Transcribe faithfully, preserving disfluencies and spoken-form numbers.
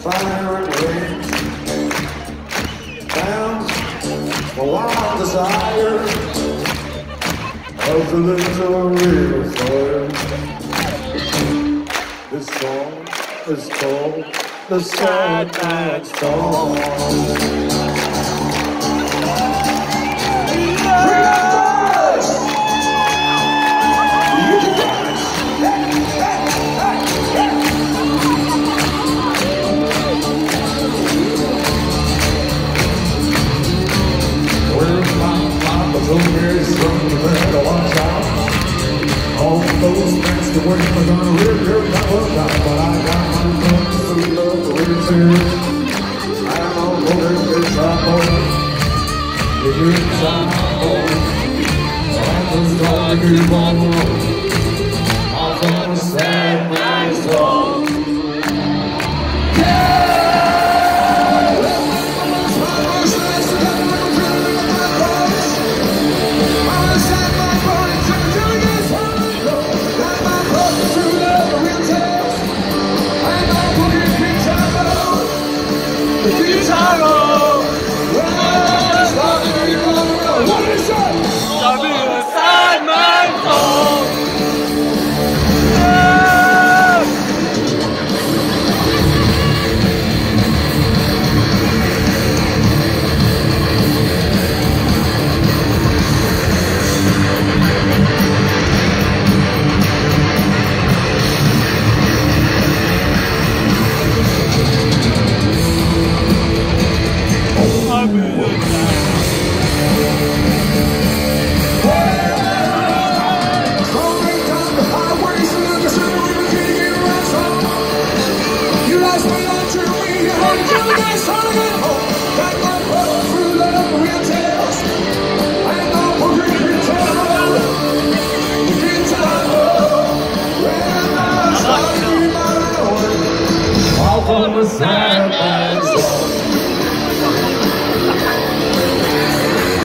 fire and rain, down the wild desire of the little river fire. This song is called the Sad Night Song. All those things to work for gonna really hurt that work out, but I got my love to love the return.